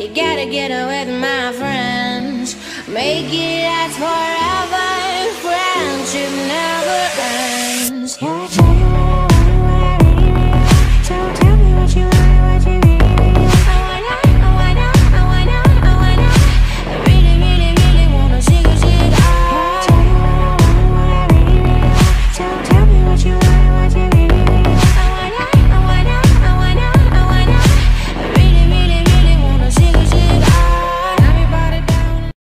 gotta get with my friends. Make it last forever.